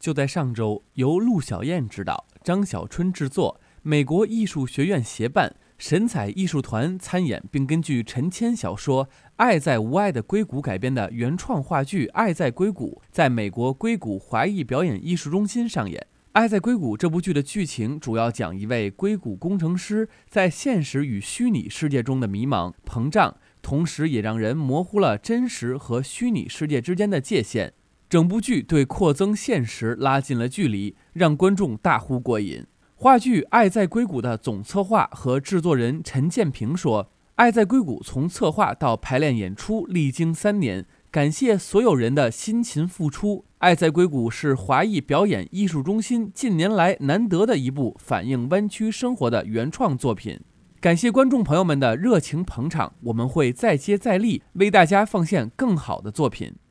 就在上周，由陆小燕执导、张小春制作，美国艺术学院协办，神采艺术团参演，并根据陈谦小说《爱在无爱的硅谷》改编的原创话剧《爱在硅谷》在美国硅谷华裔表演艺术中心上演。《爱在硅谷》这部剧的剧情主要讲一位硅谷工程师在现实与虚拟世界中的迷茫、膨胀，同时也让人模糊了真实和虚拟世界之间的界限。整部剧对扩增现实拉近了距离，让观众大呼过瘾。话剧《爱在硅谷》的总策划和制作人陈建平说：“爱在硅谷从策划到排练演出历经3年，感谢所有人的辛勤付出。爱在硅谷是华裔表演艺术中心近年来难得的一部反映湾区生活的原创作品。感谢观众朋友们的热情捧场，我们会再接再厉，为大家奉献更好的作品。”